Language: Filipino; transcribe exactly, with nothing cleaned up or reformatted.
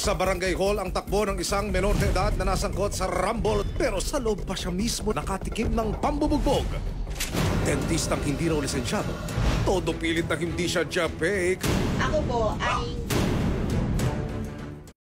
Sa barangay hall ang takbo ng isang menor de edad na nasangkot sa rumble pero sa loob pa siya mismo nakatikim ng pambubugbog. Dentistang hindi raw lisensyado. Todo pilit na hindi siya diabetic. Ako po ay